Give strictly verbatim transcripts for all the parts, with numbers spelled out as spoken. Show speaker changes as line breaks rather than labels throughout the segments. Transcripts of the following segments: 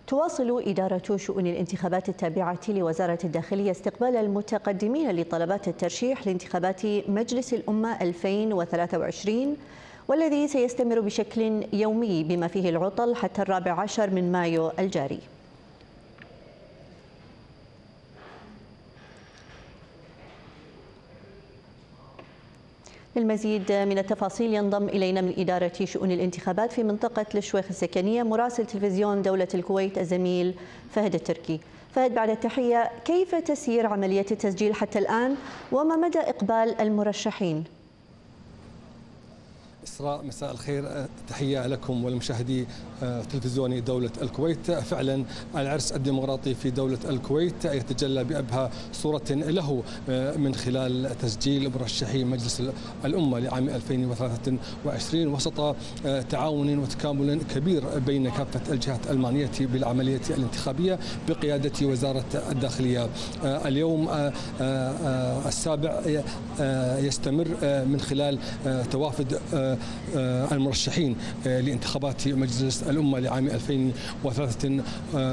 تواصل إدارة شؤون الانتخابات التابعة لوزارة الداخلية استقبال المتقدمين لطلبات الترشيح لانتخابات مجلس الأمة ألفين وثلاثة وعشرين، والذي سيستمر بشكل يومي بما فيه العطل حتى الرابع عشر من مايو الجاري. للمزيد من التفاصيل ينضم إلينا من إدارة شؤون الانتخابات في منطقة الشويخ السكنية مراسل تلفزيون دولة الكويت الزميل فهد التركي. فهد، بعد التحية، كيف تسير عملية التسجيل حتى الآن وما مدى إقبال المرشحين؟
إسراء، مساء الخير، تحية لكم ولمشاهدي تلفزيون دولة الكويت. فعلا العرس الديمقراطي في دولة الكويت يتجلى بأبهى صورة له من خلال تسجيل مرشحي مجلس الأمة لعام ألفين وثلاثة وعشرين وسط تعاون وتكامل كبير بين كافة الجهات المعنية بالعملية الانتخابية بقيادة وزارة الداخلية. اليوم السابع يستمر من خلال توافد المرشحين لانتخابات مجلس الأمة لعام ألفين وثلاثة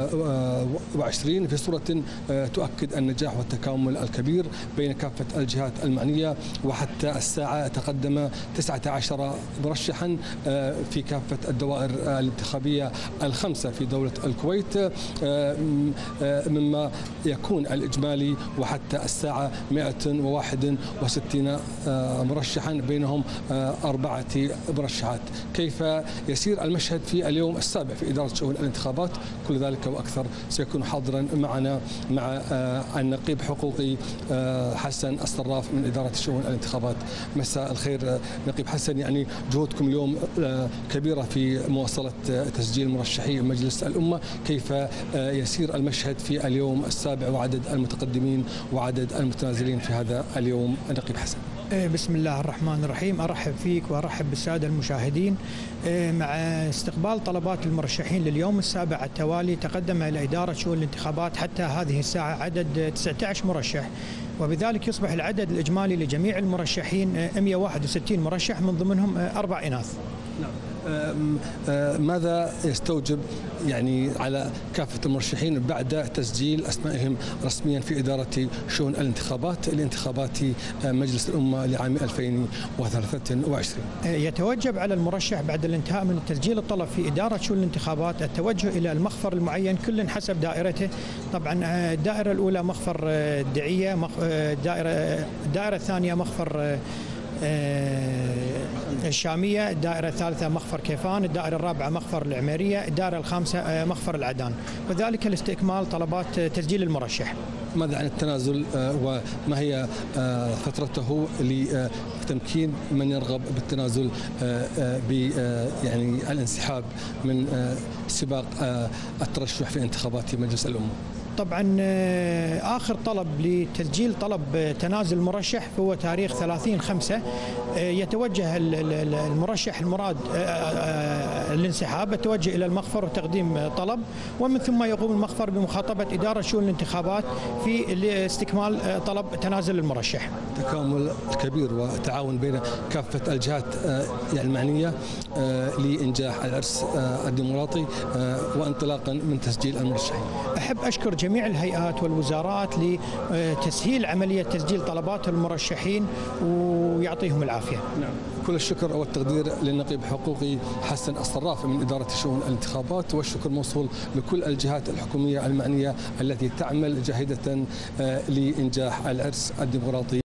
وعشرين في صورة تؤكد النجاح والتكامل الكبير بين كافة الجهات المعنية، وحتى الساعة تقدم تسعة عشر مرشحا في كافة الدوائر الانتخابية الخمسة في دولة الكويت، مما يكون الإجمالي وحتى الساعة مئة وواحد وستين مرشحا بينهم أربعة مرشحات. كيف يسير المشهد في اليوم السابع في إدارة شؤون الانتخابات؟ كل ذلك وأكثر سيكون حاضرا معنا مع النقيب حقوقي حسن الصراف من إدارة شؤون الانتخابات. مساء الخير نقيب حسن، يعني جهودكم اليوم كبيرة في مواصلة تسجيل مرشحي مجلس الأمة، كيف يسير المشهد في اليوم السابع وعدد المتقدمين وعدد المتنازلين في هذا اليوم نقيب حسن؟
بسم الله الرحمن الرحيم، أرحب فيك وأرحب بالسادة المشاهدين. مع استقبال طلبات المرشحين لليوم السابع على التوالي، تقدم إلى إدارة شؤون الانتخابات حتى هذه الساعة عدد تسعة عشر مرشح، وبذلك يصبح العدد الإجمالي لجميع المرشحين مئة وواحد وستين مرشح، من ضمنهم أربع إناث.
نعم. ماذا يستوجب يعني على كافة المرشحين بعد تسجيل أسمائهم رسميا في إدارة شؤون الانتخابات لانتخابات مجلس الأمة لعام ألفين وثلاثة وعشرين؟
يتوجب على المرشح بعد الانتهاء من تسجيل الطلب في إدارة شؤون الانتخابات التوجه إلى المخفر المعين، كل حسب دائرته. طبعا الدائرة الأولى مخفر الدعية، الدائرة الدائرة الثانية مخفر الشامية، الدائرة الثالثة مخفر كيفان، الدائرة الرابعة مخفر العميرية، الدائرة الخامسة مخفر العدان، وذلك لاستكمال طلبات تسجيل المرشح.
ماذا عن التنازل وما هي فترته لتمكين من يرغب بالتنازل ب يعني الانسحاب من سباق الترشح في انتخابات مجلس الأمة؟
طبعا آخر طلب لتسجيل طلب تنازل المرشح هو تاريخ ثلاثين خمسة. يتوجه المرشح المراد الانسحاب يتوجه إلى المخفر وتقديم طلب، ومن ثم يقوم المخفر بمخاطبة إدارة شؤون الانتخابات في استكمال طلب تنازل المرشح.
تكامل كبير وتعاون بين كافة الجهات المعنية لإنجاح العرس الديمقراطي وانطلاقا من تسجيل المرشحين.
أحب أشكر جميع الهيئات والوزارات لتسهيل عملية تسجيل طلبات المرشحين ويعطيهم العافية.
نعم. كل الشكر والتقدير للنقيب حقوقي حسن الصراف من إدارة شؤون الانتخابات، والشكر موصول لكل الجهات الحكومية المعنية التي تعمل جاهدة لإنجاح العرس الديمقراطي.